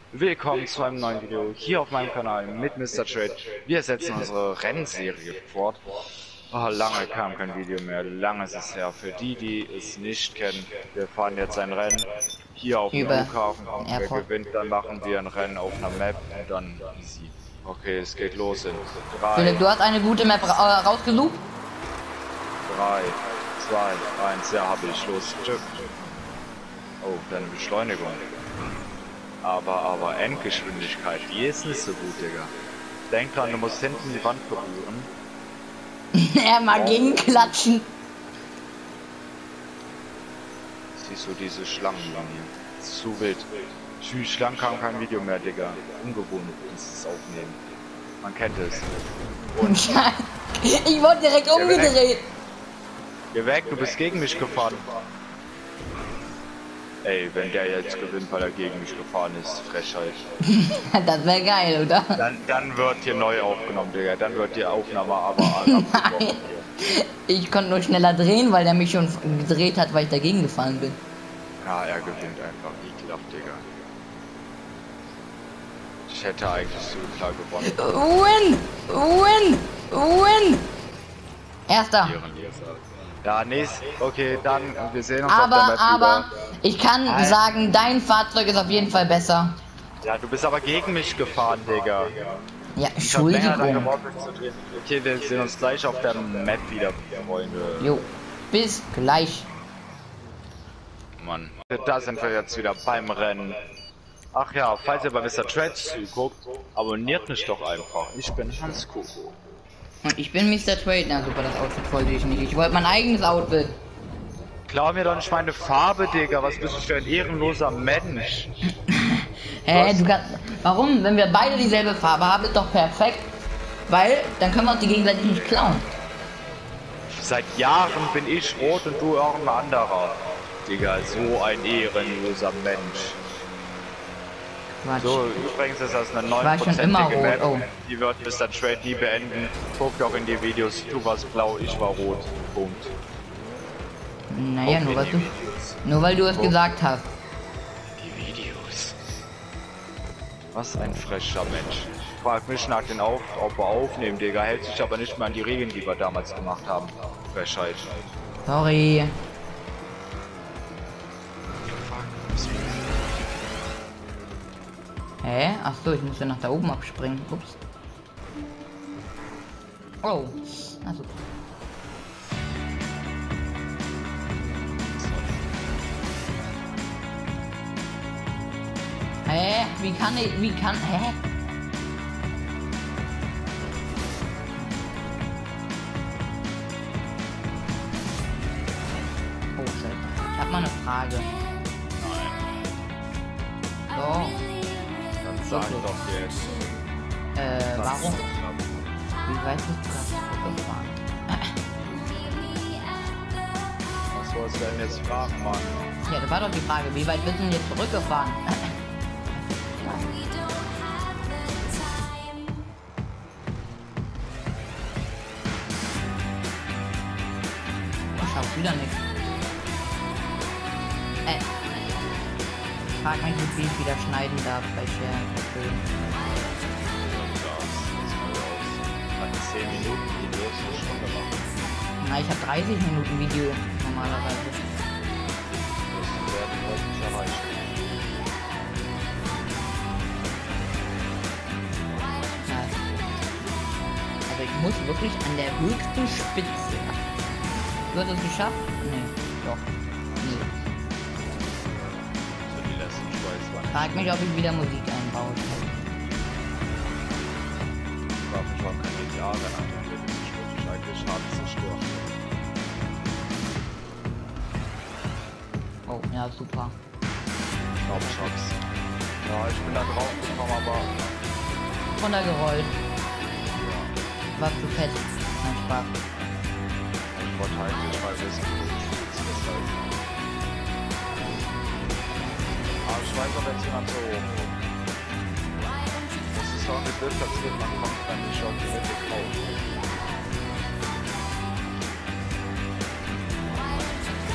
Willkommen zu einem neuen Video hier auf meinem Kanal mit Mr. Trade. Wir setzen unsere Rennserie fort. Oh, lange kam kein Video mehr, lange ist es her. Für die, die es nicht kennen, wir fahren jetzt ein Rennen hier auf dem Flughafen. Wer gewinnt, dann machen wir ein Rennen auf einer Map und dann easy. Okay, es geht los in 3. Philipp, du hast eine gute Map rausgesucht? 3, 2, 1, ja, habe ich. Los. Oh, deine Beschleunigung. Aber Endgeschwindigkeit, die ist nicht so gut, Digga. Denk dran, du musst hinten die Wand berühren. Er mag gegenklatschen. Siehst du diese Schlangenlinie? Das ist zu wild. Tschüss, Schlangen kam kein Video mehr, Digga. Ungewohnt dieses Aufnehmen. Man kennt es. Und ich wurde direkt umgedreht. Geh weg, du bist gegen mich gefahren. Ey, wenn der jetzt gewinnt, weil er gegen mich gefahren ist, Frechheit. Das wäre geil, oder? Dann wird hier neu aufgenommen, Digga. Dann wird die Aufnahme aber abgebrochen. Ich konnte nur schneller drehen, weil der mich schon gedreht hat, weil ich dagegen gefahren bin. Ja, er gewinnt einfach. Ekelhaft, Digga. Ich hätte eigentlich so klar gewonnen. Win! Erster. Ja, okay, dann, wir sehen uns auf der Map aber ich kann sagen, dein Fahrzeug ist auf jeden Fall besser. Ja, du bist aber gegen mich gefahren, Digga. Ja, Entschuldigung. Okay, wir sehen uns gleich auf der Map wieder, Freunde. Jo, bis gleich. Mann, da sind wir jetzt wieder beim Rennen. Ach ja, falls ihr bei Mr. Trade zuguckt, abonniert mich doch einfach. Ich bin Hans Koko. Und ich bin Mr. Trade. Na super, das Outfit wollte ich nicht. Ich wollte mein eigenes Outfit. Klau mir doch nicht meine Farbe, Digga. Was bist du für ein ehrenloser Mensch? Hä, du kannst... Warum? Wenn wir beide dieselbe Farbe haben, ist doch perfekt. Weil, dann können wir uns die gegenseitig nicht klauen. Seit Jahren bin ich rot und du irgendein anderer. Digga, so ein ehrenloser Mensch. Quatsch. So, übrigens ist das eine 9%ige Map. Oh. Die wird Mr. Trade nie beenden. Guck doch in die Videos. Du warst blau, ich war rot. Punkt. Naja, nur weil du es gesagt hast. Die Videos. Was ein frecher Mensch. Frag mich nach den ob er aufnehmen, Digga. Hält sich aber nicht mal an die Regeln, die wir damals gemacht haben. Frechheit. Sorry. Hä? Achso, ich muss ja nach da oben abspringen. Ups. Oh. Also. Hä? Hä? Oh, shit. Ich hab mal eine Frage. So. Sag doch jetzt. Warum? Wie weit bist du gerade zurückgefahren? Was wolltest du denn jetzt fragen, Mann? Ja, das war doch die Frage. Wie weit bist du denn jetzt zurückgefahren? Ich schaff wieder nichts. Frag mich, wie viel ich wieder schneiden darf bei Share. Nach 10 Minuten Videos eine Stunde machen. Na, ich habe 30 Minuten Video normalerweise. Das werden wir nicht erreichen. Ja. Also ich muss wirklich an der höchsten Spitze. Wird es geschafft? Nee, doch. Frag mich, ob ich wieder Musik einbaue. Ich war schon kein GTA, nachdem wir diesen Schritt eigentlich hart zerstört. Oh, ja, super. Ich glaube, ich hab's. Ja, ich bin da drauf gekommen, aber... Runtergerollt. Ja. War zu fett. Nein, Spaß. Ich wollte eigentlich mal wissen, wo ich das halt. Aber ich weiß auch jetzt jemand so hoch. Das ist auch gedifferenziert, man kommt dann nicht auf die Mitte drauf.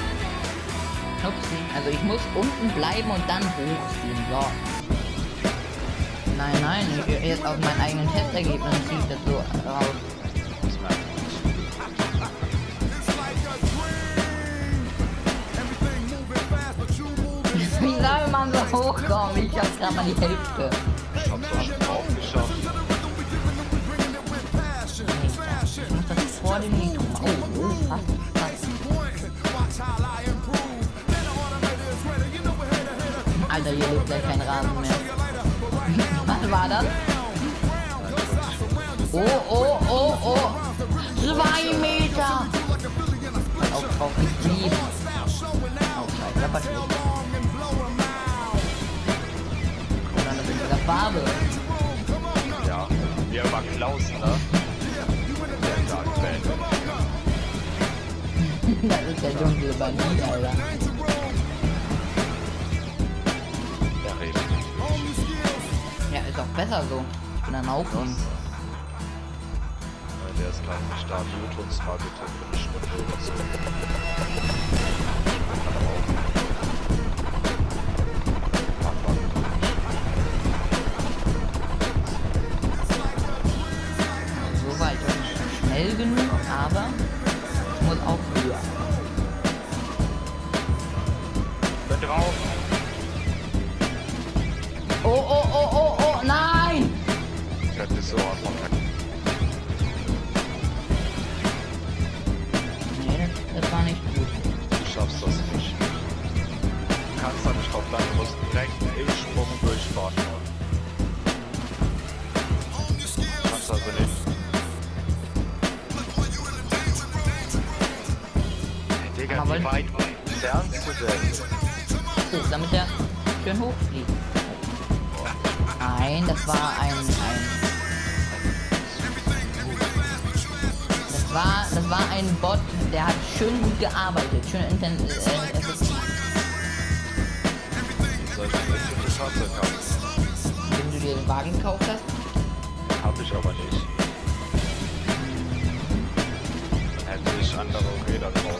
Upsi. Also ich muss unten bleiben und dann hochziehen. So. Nein, ich jetzt auf mein eigenes Testergebnis ziehe ich das so raus. Das merkt man nicht. Wie soll man so hochkommen? Ich hab gerade mal die Hälfte. Ich hab's doch schon drauf geschafft. Ich muss das vor dem Lied tun. Oh, fast. Alter, hier lebt gleich kein Rasen mehr. Was war das? Oh. 2 Meter! Auch drauf geklebt. Oh, scheiße, was ist? Und dann in der Farbe. Ja, wie immer Klaus, ne? Der Dark-Fan. Das ist der dunkle Bandit, Alter. Der redet. Ja, ist auch besser so. Ich bin dann auf ihm. Der ist gerade nicht da. Mute uns mal bitte für eine Stunde oder so. So weit schnell genug, aber ich muss auch höher. Bin drauf. Oh, nein! Das ist so was von Nee, das war nicht gut. Du schaffst das nicht. Du kannst da nicht drauf bleiben, du musst direkt im Sprung durchfahren. Du kannst also nicht. Hey, Digga, Aber wie weit lernst du denn? So, damit der schön hochfliegt. Nein, das war das war ein Bot, der hat schön gut gearbeitet, schön effektiv. Soll ich ein bestimmtes Fahrzeug haben? Wenn du dir den Wagen gekauft hast, Hab ich aber nicht. Dann hätte ich andere Räder drauf.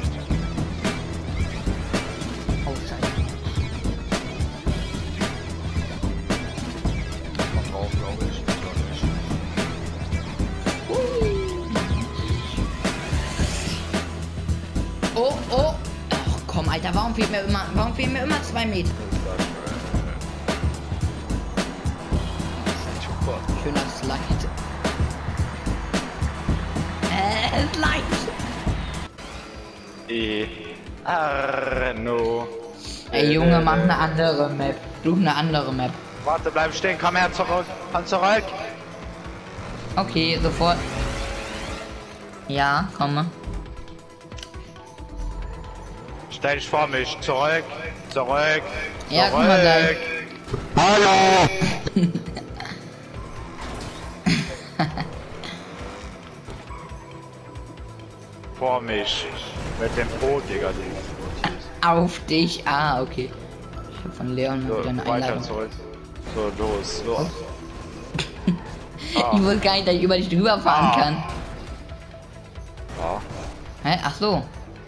oh scheiße. Noch drauf, glaube ich. Oder nicht. Oh. Ach komm, Alter, warum fehlen mir immer 2 Meter? Super. Schöner Slide. Slide. Arno. Ey Junge, mach eine andere Map. Such eine andere Map. Warte, bleib stehen, komm her, zurück. Komm zurück. Okay, sofort. Ja, komme. Stell dich vor mich. Zurück. Zurück. Ja, guck mal gleich. Hallo. Vor mich. Mit dem Boot, Digga. Auf dich. Ah, okay. Ich hab von Leon So, wieder eine weiter Einladung. zurück. So, los. Ich wusste gar nicht, dass ich über dich drüber fahren kann. Ja. Hä? Ach so.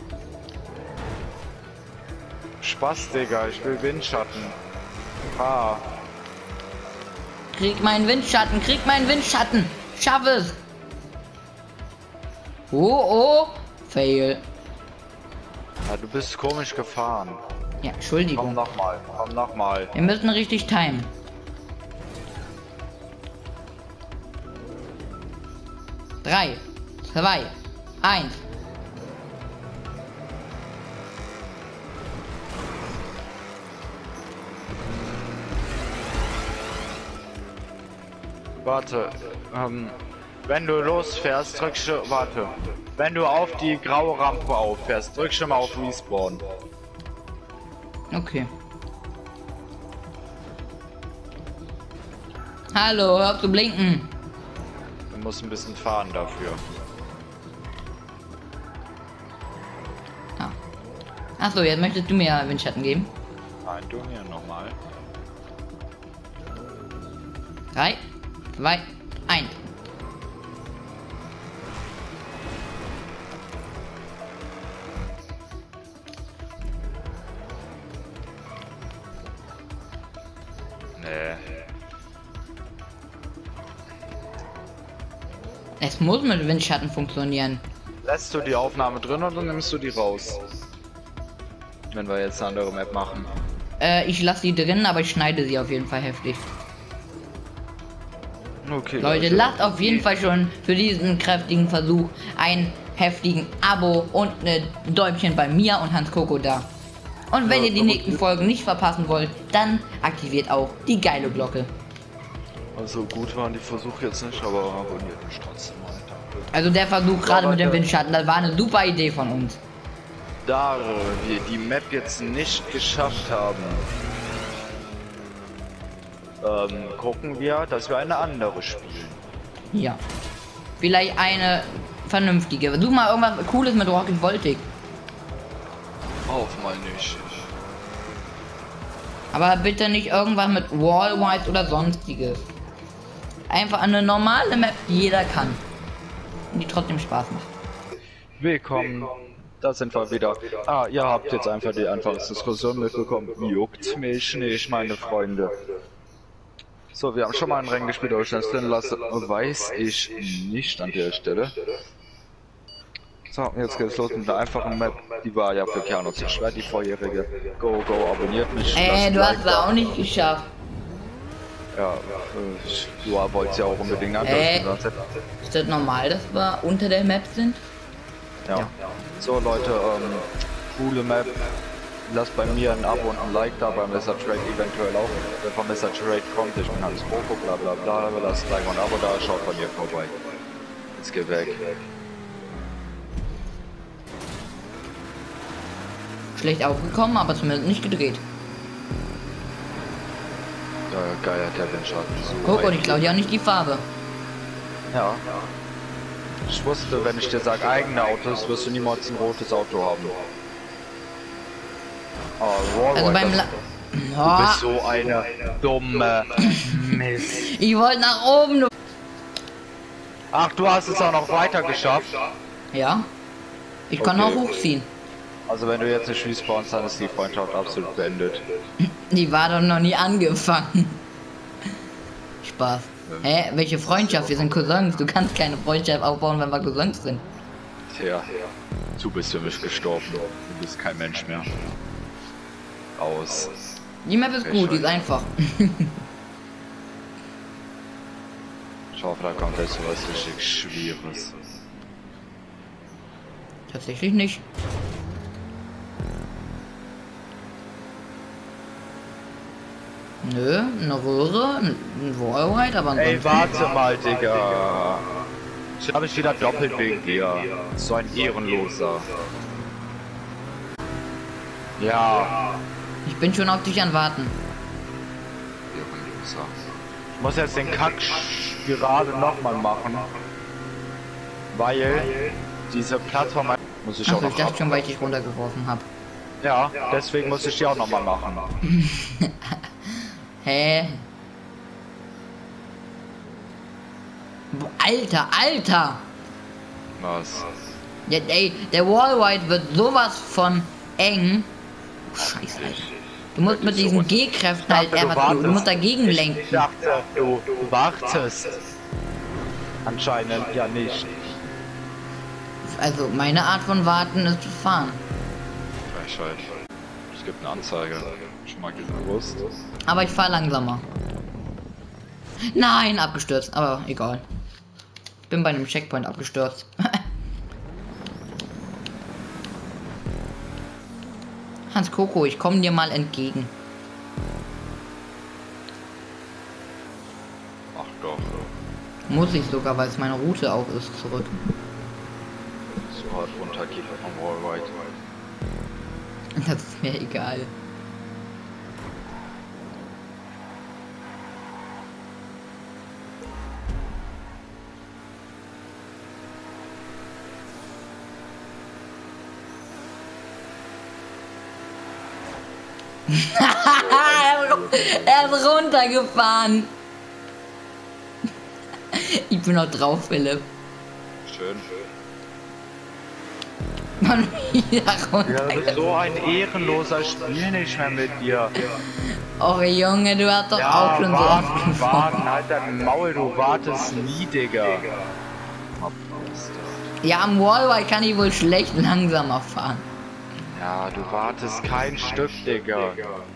Spaß, Digga. Ich will Windschatten. Fahr. Krieg meinen Windschatten. Schaff es. Oh. Fail. Ja, du bist komisch gefahren. Ja, Entschuldigung. Komm nochmal. Wir müssen richtig timen. Drei, 2, 1. Warte, wenn du losfährst, drückst du, warte. Wenn du auf die graue Rampe auffährst, drückst du mal auf Respawn. Okay. Hallo, hör auf zu blinken. Du musst ein bisschen fahren dafür. Ah. Achso, jetzt möchtest du mir Windschatten geben. Nein, du mir nochmal. 3, 2, 1. Nee. Es muss mit Windschatten funktionieren. Lässt du die Aufnahme drin oder nimmst du die raus? Wenn wir jetzt eine andere Map machen. Ich lasse sie drin, aber ich schneide sie auf jeden Fall heftig. Okay. Leute, lasst auf jeden Fall schon für diesen kräftigen Versuch einen heftigen Abo und ein Däumchen bei mir und Hans Coco da. Und wenn ihr die nächsten Folgen nicht verpassen wollt, dann aktiviert auch die geile Glocke. Also gut waren die Versuche jetzt nicht, aber abonniert mich trotzdem mal. Danke. Also der Versuch gerade mit dem Windschatten, das war eine super Idee von uns. Da wir die Map jetzt nicht geschafft haben, gucken wir, dass wir eine andere spielen. Ja. Vielleicht eine vernünftige. Such mal irgendwas Cooles mit Rocket Voltic. Auf mal nicht. Aber bitte nicht irgendwas mit Wallwise oder sonstiges. Einfach eine normale Map, die jeder kann. Und die trotzdem Spaß macht. Willkommen. Da sind wir wieder. Ah, ihr habt jetzt einfach die Anfangsdiskussion mitbekommen. Juckt mich nicht, meine Freunde. So, wir haben schon mal ein Rennen gespielt, aber schnell drin lassen, weiß ich nicht an der Stelle. So, jetzt geht's los mit einer einfachen Map. Die war ja für Keanu zu schwer, die vorherige. Go, abonniert mich. Du hast es auch nicht geschafft. Ja, du wolltest ja auch unbedingt anders. Ist das normal, dass wir unter der Map sind? Ja. So Leute, coole Map. Lasst bei mir ein Abo und ein Like da, beim Mr. Trade eventuell auch. Wenn von Mr. Trade kommt, ich bin Hans Coco, bla bla bla, lasst ein Like und ein Abo da, schaut bei mir vorbei. Jetzt geh weg. Schlecht aufgekommen, aber zumindest nicht gedreht. Ja, geil, der Windschatten. So Guck, und ich glaube ja nicht die Farbe. Ja. Ich wusste, wenn ich dir sage eigene Autos, wirst du niemals ein rotes Auto haben. Oh, also beim du bist so eine dumme Mist. Ich wollte nach oben. Ach, du hast es auch noch weiter geschafft? Ja. Ich kann auch hochziehen. Also wenn du jetzt nicht respawnst, dann ist die Freundschaft absolut beendet. Die war doch noch nie angefangen. Spaß. Hä? Welche Freundschaft? Wir sind Cousins. Du kannst keine Freundschaft aufbauen, wenn wir Cousins sind. Tja, du bist für mich gestorben. Du bist kein Mensch mehr. Aus. Die Map ist gut, die ist einfach. Ich hoffe, da kommt jetzt was richtig Schwieriges. Tatsächlich nicht. Nö, eine Röhre, ein Wallride, aber ey, warte mal, Digga. Ich habe wieder doppelt wegen dir. So ein Ehrenloser. Ja. Ich bin schon auf dich an Warten. Ehrenloser. Ich muss jetzt den Kack gerade nochmal machen. Weil diese Plattform muss ich auch noch. Ich dachte schon, weil ich dich runtergeworfen habe. Ja, deswegen muss ich die auch nochmal machen. Hä? Alter! Was? Ja, ey, der Wallride wird sowas von eng. Scheiße, Alter. Du musst mit diesen G-Kräften halt einfach, du musst dagegen lenken. Ich dachte, du wartest. Anscheinend ja nicht. Also, meine Art von Warten ist zu fahren. Gleichheit. Es gibt eine Anzeige. Schon mal gewusst. Aber ich fahre langsamer. Nein, abgestürzt. Aber egal. Bin bei einem Checkpoint abgestürzt. Hans Coco, ich komme dir mal entgegen. Ach doch. Muss ich sogar, weil es meine Route auch ist, zurück. So hart runtergeht vom Wallride. Das ist mir egal. Er ist runtergefahren. Ich bin noch drauf, Philipp. Schön. Man wieder runter. Ja, du bist so ein ehrenloser Spiel nicht mehr mit dir. Oh Junge, du hast doch Ja, auch schon so oft warten, halt dein Maul, du wartest nie, Digga. Ja, am Wallride kann ich wohl schlecht langsamer fahren. Ja, du wartest kein Stück, Digga.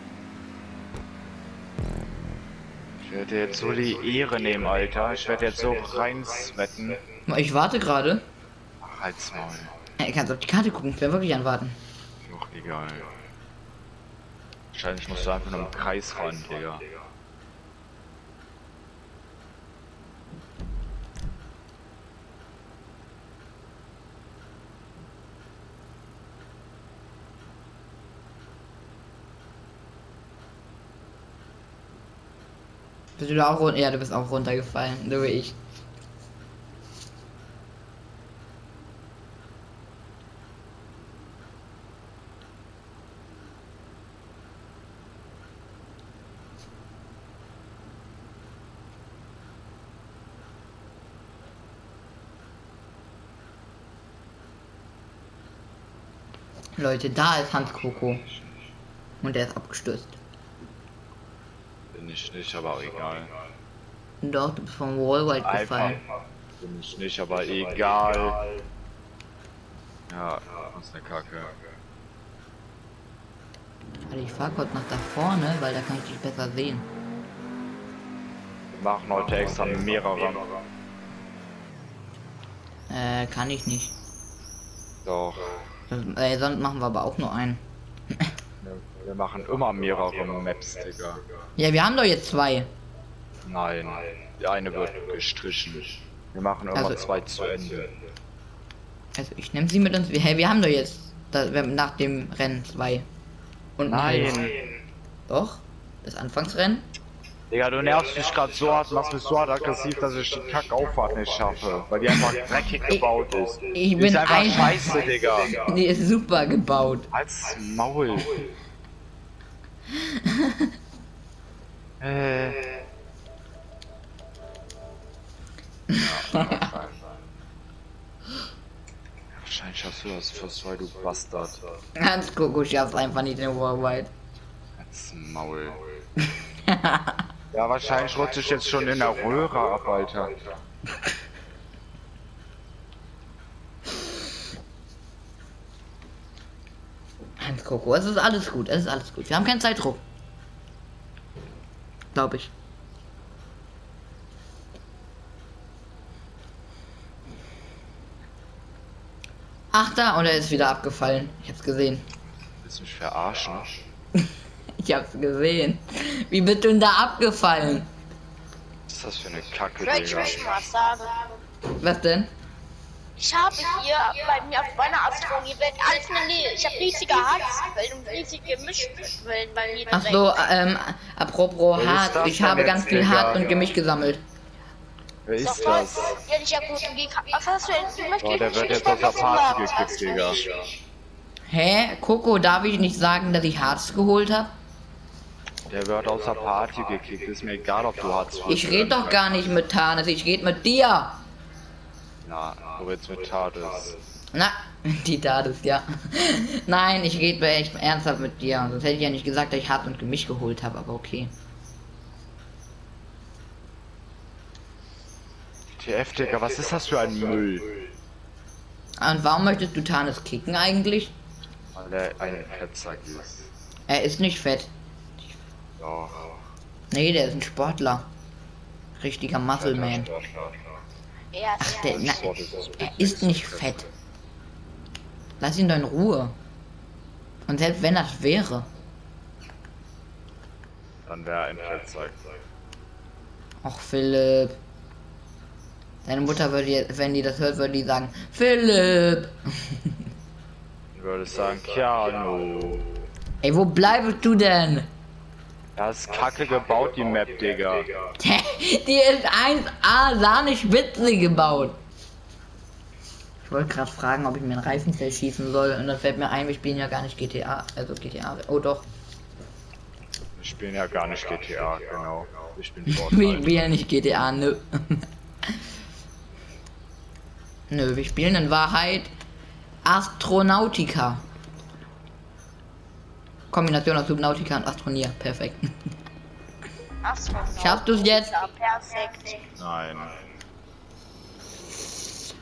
Ich werde jetzt so die Ehre nehmen, Alter. Ich werde jetzt so reinswetten. Ich warte gerade. Ach, halt's Maul. Ich kann auf die Karte gucken, ich werde wirklich anwarten. Doch, egal. Wahrscheinlich musst du einfach nur im Kreis fahren, Digga. Bist du da auch runter? Ja, du bist auch runtergefallen, so wie ich. Leute, da ist Hans Coco. Und der ist abgestürzt. Bin ich nicht, aber auch egal. Doch, du bist vom Wallride gefallen. Bin ich nicht, aber egal. Ja, das ist eine Kacke. Also ich fahr kurz nach da vorne, weil da kann ich dich besser sehen. Wir machen heute extra mehrere. Kann ich nicht. Doch. Sonst machen wir aber auch nur einen. Wir machen immer mehrere Maps, Digga. Ja, wir haben doch jetzt zwei. Nein, die eine wird gestrichen. Wir machen immer Also- zwei zu Ende. Also ich nehme sie mit uns. Hey, wir haben doch jetzt wir haben nach dem Rennen zwei. Und ein halbes. Nein! Doch? Das Anfangsrennen? Digga, du nervst mich gerade so hart, machst mich so hart aggressiv, dass ich die Kackauffahrt nicht schaffe. Weil die einfach dreckig gebaut ist. Ich Die bin ist einfach ein- scheiße, Digga. Die ist super gebaut. Als Maul. Wahrscheinlich schaffst du das fürs, weil du Bastard. Hans Coco schafft einfach nicht den Wallride. Als Maul. Ja, wahrscheinlich rutsche ich jetzt schon in der Röhre ab, Alter. Hans Coco, es ist alles gut, es ist alles gut. Wir haben keinen Zeitdruck. Glaube ich. Ach da, und er ist wieder abgefallen. Ich hab's gesehen. Willst du mich verarschen? Ich hab's gesehen. Wie bist du denn da abgefallen? Was ist das für eine Kacke, Leute, ich Digga? möchte mal was sagen. Was denn? Ich habe hier bei mir auf meiner Astronomie-Welt alles in der Nähe. Ich habe riesige Harzquellen und riesige Mischquellen bei mir. Ach so, apropos Wer ist Hart, das ich denn habe jetzt, ganz viel Digga? Hart und Gemisch gesammelt. Wer Doch ist voll. das? Ja, ich habe guten Gig. Was hast du denn? Du möchtest Oh, der mich wird nicht jetzt aus der vergessen Party haben. gekickt, Digga. Hä? Coco, darf ich nicht sagen, dass ich Harz geholt habe? Der wird aus der Party gekickt. Ist mir egal, ob du Hartz Ich rede doch gar nicht mit Tarnes, ich rede mit dir. Na, du redest mit Tades. Na, die Tarnes, ja. Nein, ich rede echt ernsthaft mit dir. Sonst hätte ich ja nicht gesagt, dass ich Hart und Gemisch geholt habe, aber okay. TF, Digga, was ist das für ein Müll? Und warum möchtest du Tarnes kicken eigentlich? Weil er ein Fettsack ist. Er ist nicht fett. Doch. Nee, der ist ein Sportler. Richtiger Muscle Man. Ja, Ach, der, na, er ist nicht fett. Lass ihn doch in Ruhe. Und selbst wenn das wäre. Dann wäre er ein Fettsack. Och, Philipp. Deine Mutter würde, wenn die das hört, würde die sagen, Philipp. Ich würde sagen, Keanu. Ey, wo bleibst du denn? Das ist kacke gebaut, die Map, Digga. Die ist 1A Sahne-Spitze gebaut. Ich wollte gerade fragen, ob ich mir ein Reifenfeld schießen soll. Und dann fällt mir ein, wir spielen ja gar nicht GTA. Also GTA. Oh doch. Wir spielen ja gar nicht GTA, genau. Wir spielen Wir Fortnite. spielen nicht GTA, nö. Nö, wir spielen in Wahrheit Astronautica. Kombination aus Subnautica und Astronia. Perfekt. Astronaut. Schaffst du es jetzt? Ja, perfekt. Nein.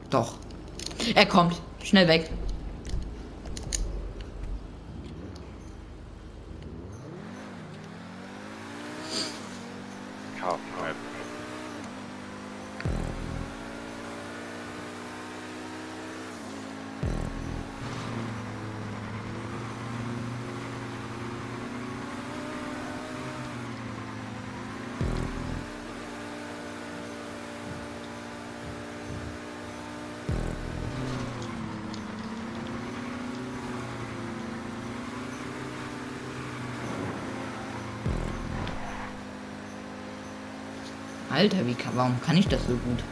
Doch. Er kommt. Schnell weg. Kartenmap. Alter, warum kann ich das so gut?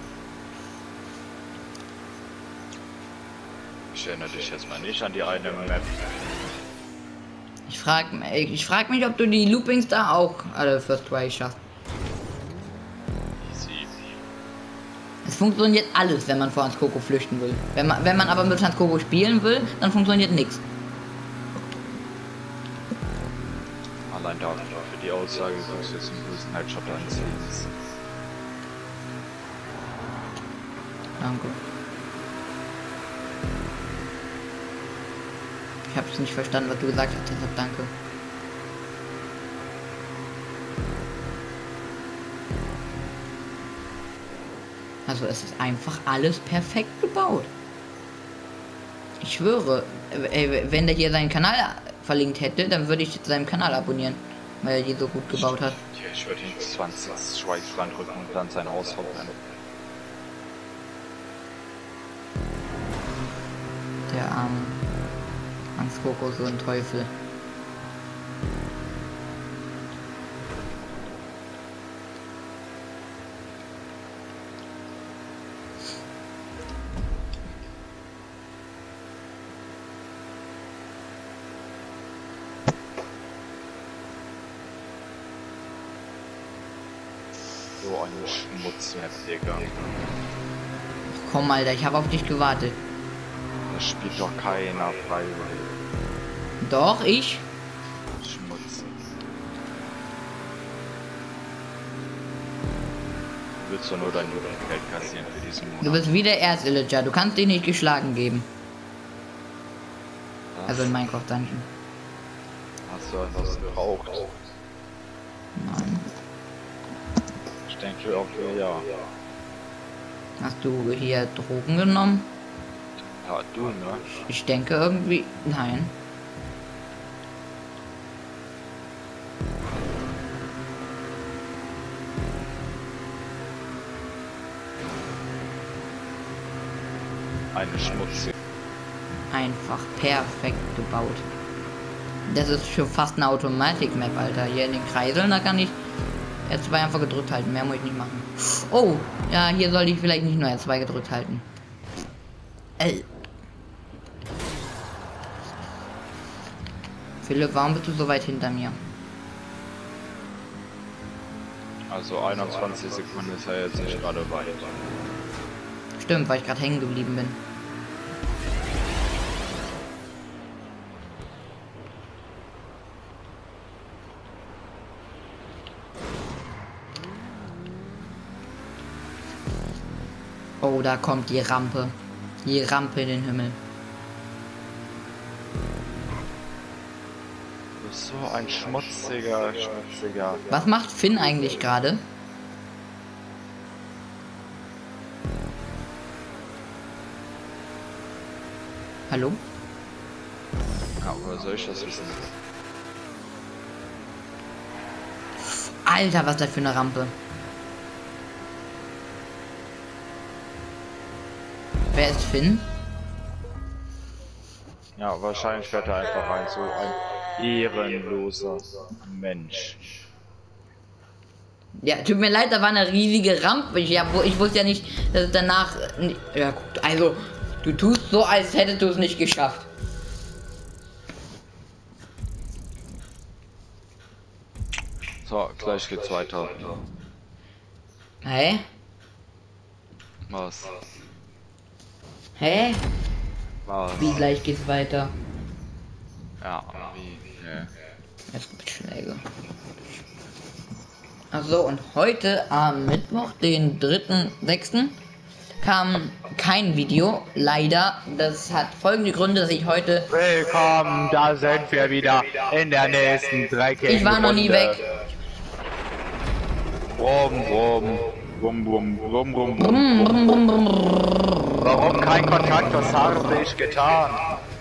Ich erinnere dich jetzt mal nicht an die eine Map. Ich frag mich, ob du die Loopings da auch alle First Try schaffst. Easy. Es funktioniert alles, wenn man vor Hans Coco flüchten will. Wenn man aber mit Hans Coco spielen will, dann funktioniert nichts. Allein dafür für die Aussage, du kannst jetzt einen größten Headshot anziehen. Danke. Ich hab's nicht verstanden, was du gesagt hast, deshalb danke. Also es ist einfach alles perfekt gebaut. Ich schwöre, wenn der hier seinen Kanal verlinkt hätte, dann würde ich seinen Kanal abonnieren, weil er die so gut gebaut hat. Ja, ich würde ihn 20 Strikes randrücken und dann sein Haus verbrennen. Der arme Hans Coco, so ein Teufel. So eine Schmutzmap, Digga. Komm, Alter, ich habe auf dich gewartet. Das spielt doch keiner freiwillig. Doch, ich. Schmutz. Du willst doch nur dein Geld kassieren für diesen Monat. Du bist wie der Erzillager, du kannst dich nicht geschlagen geben. Also in Minecraft Dungeon. Hast du etwas gebraucht? Nein. Ich denke auch ja. Hast du hier Drogen genommen? Ja, du, ne? Ich denke irgendwie. Nein. Eine schmutzige. Einfach perfekt gebaut. Das ist schon fast eine Automatik-Map, Alter. Hier in den Kreiseln, da kann ich R2 einfach gedrückt halten. Mehr muss ich nicht machen. Oh, ja, hier sollte ich vielleicht nicht nur R2 gedrückt halten. Philipp, warum bist du so weit hinter mir? Also 21 Sekunden ist er jetzt nicht gerade weit. Stimmt, weil ich gerade hängen geblieben bin. Oh, da kommt die Rampe. Die Rampe in den Himmel. Du bist so ein schmutziger. Was macht Finn eigentlich gerade? Hallo? Ja, woher soll ich das wissen? Alter, was ist das für eine Rampe? Wer ist Finn? Ja, wahrscheinlich fährt er einfach rein, so ein ehrenloser Mensch. Ja, tut mir leid, da war eine riesige Rampe. Ich wusste ja nicht, dass es danach... Ja gut, also, du tust so, als hättest du es nicht geschafft. So, gleich geht's weiter. Hä? Was? Hä? Was? Wie gleich geht's weiter? Ja, wie? Ne. Jetzt gibt Schläge. Achso, und heute am Mittwoch, den 3.6., kam kein Video, leider. Das hat folgende Gründe, dass ich heute... Willkommen, da sind wir wieder in der nächsten dreckigen Ich war noch nie Runde. weg. Brumm, brumm, brumm, brumm, brumm, brumm, brumm. Warum kein Kontakt? Was habe ich getan?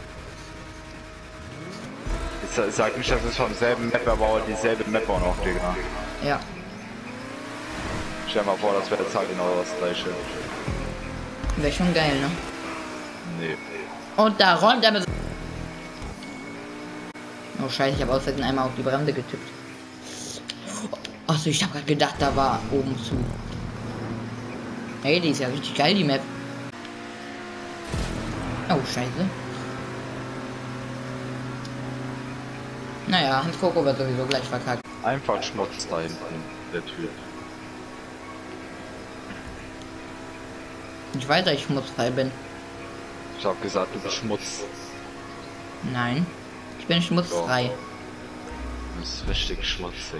Ich sag nicht, dass es vom selben Map, aber auch dieselbe Map auch noch, Digga. Ja. Stell dir mal vor, das wäre jetzt halt genau das gleiche. Wäre schon geil, ne? Nee. Und da räumt er mit... Oh scheiße, ich habe aus Versehen einmal auf die Bremse getippt. Achso, ich habe gerade gedacht, da war oben zu. Hey, die ist ja richtig geil, die Map. Oh, scheiße. Naja, Hans Coco wird sowieso gleich verkackt. Einfach Schmutz da hinten, der Tür. Ich weiß, dass ich schmutzfrei bin. Ich hab gesagt, du bist Schmutz. Nein, ich bin schmutzfrei. Du bist richtig schmutzig.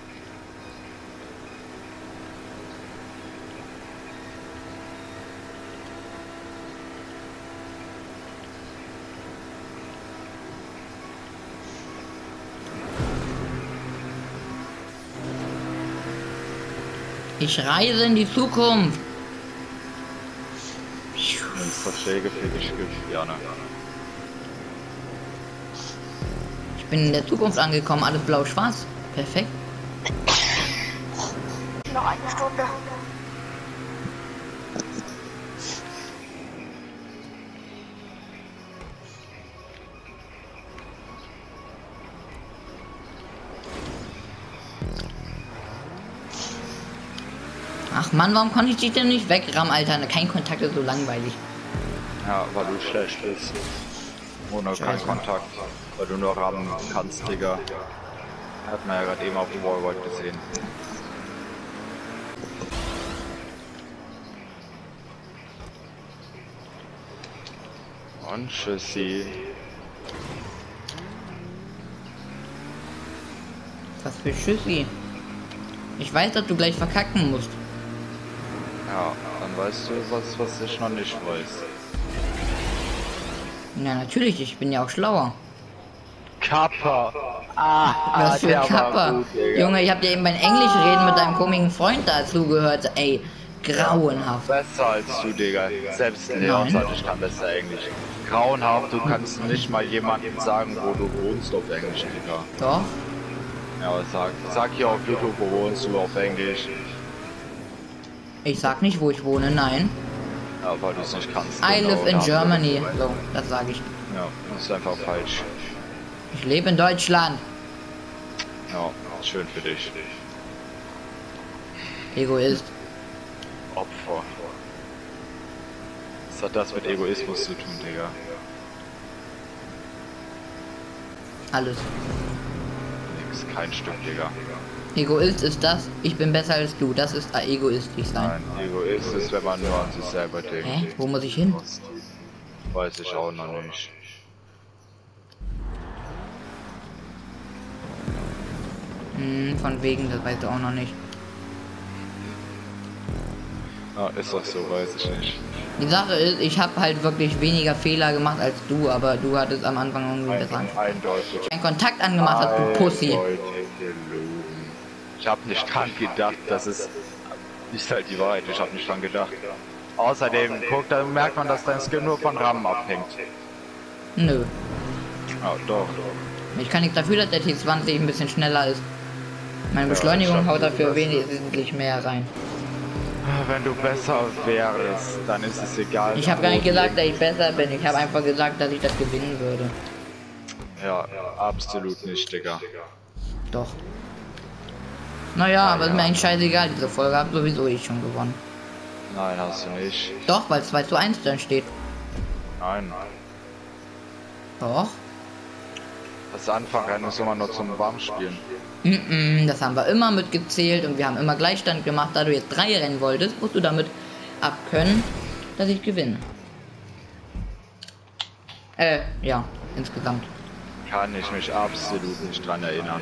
Ich reise in die Zukunft. Wenn es Verträge für dich gibt, gerne. Ich bin in der Zukunft angekommen, alles blau-schwarz. Perfekt. Noch eine Stunde. Ach Mann, warum konnte ich dich denn nicht wegrammen, Alter? Kein Kontakt ist so langweilig. Ja, weil du schlecht bist. Ohne keinen Scheiße. Kontakt. Weil du nur rammen kannst, Digga. Hat man ja gerade eben auf dem Wallboard gesehen. Und tschüssi. Was für Schüssi. Ich weiß, dass du gleich verkacken musst. Ja, dann weißt du was ich noch nicht weiß. Ja, natürlich, ich bin ja auch schlauer. Kappa! Ah, Was für der ein war Kappa. gut, Digga. Junge, ich hab dir eben beim Englisch reden mit deinem komischen Freund dazu gehört. Ey, grauenhaft. Besser als du, Digga. Selbst Leon Nein. sagt, ich kann besser Englisch. Grauenhaft, du kannst nicht mal jemandem sagen, wo du wohnst auf Englisch, Digga. Doch. Ja, sag hier auf YouTube, wo wohnst du auf Englisch. Ich sag nicht, wo ich wohne, nein. Ja, weil du es nicht kannst. I genau, live in da- Germany. So, das sage ich. Ja, das ist einfach falsch. Ich lebe in Deutschland. Ja, schön für dich. Egoist. Opfer. Was hat das mit Egoismus zu tun, Digga? Alles. Nix, kein Stück, Digga. Egoist ist das, ich bin besser als du. Das ist egoistisch sein. Nein, Egoist ist, wenn man nur an sich selber denkt. Hä? Wo muss ich hin? Weiß ich auch noch nicht. Von wegen, das weißt du auch noch nicht. Ah, ist das so, weiß ich nicht. Die Sache ist, ich habe halt wirklich weniger Fehler gemacht als du, aber du hattest am Anfang irgendwie besser Eindeutig. einen Kontakt angemacht hast, du Pussy. Eindeutig gelogen. Ich hab nicht dran gedacht, dass es ist halt die Wahrheit, ich hab nicht dran gedacht. Außerdem, guck, da merkt man, dass dein Skill nur von Rammen abhängt. Nö. Ja, doch. Ich kann nichts dafür, dass der T20 ein bisschen schneller ist. Meine Ja, Beschleunigung ich hab- haut dafür wesentlich mehr rein. Wenn du besser wärst, dann ist es egal. Ich habe gar wo nicht du gesagt, dass ich besser bin. Ich habe einfach gesagt, dass ich das gewinnen würde. Ja, absolut nicht, Digga. Doch. Naja, aber ist mir eigentlich scheißegal. Diese Folge habe sowieso ich schon gewonnen. Nein, hast du nicht. Doch, weil 2:1 dann steht. Nein. Doch. Das Anfangrennen ist immer nur zum Warmspielen. Das haben wir immer mitgezählt und wir haben immer Gleichstand gemacht. Da du jetzt 3 Rennen wolltest, musst du damit abkönnen, dass ich gewinne. Ja, insgesamt. Kann ich mich absolut nicht dran erinnern.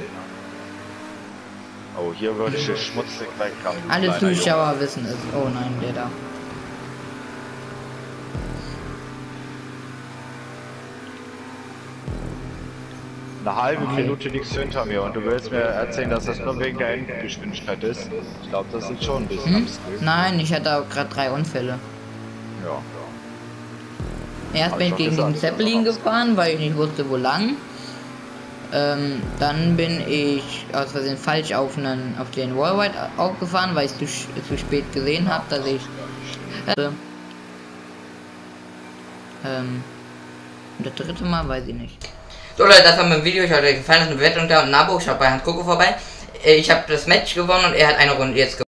Oh, hier würde ich schmutzig wegkommen. du Alle kleiner Zuschauer wissen es. Oh nein, der da. Eine halbe Minute liegst du hinter mir und du willst mir erzählen, dass das nur wegen der Endgeschwindigkeit ist. Ich glaube, das ist schon ein bisschen am Skill. Nein, ich hatte auch gerade 3 Unfälle. Ja. Erst bin ich gegen den Zeppelin gefahren, weil ich nicht wusste, wo lang. Dann bin ich aus Versehen falsch auf den Wallride aufgefahren, weil ich zu spät gesehen habe, dass ich das dritte Mal weiß ich nicht. So Leute, das war mein Video, ich hoffe, euch gefallen, lasst eine Bewertung da und ein Abo, schaut bei Hans Coco vorbei. Ich habe das Match gewonnen und er hat eine Runde jetzt gewonnen.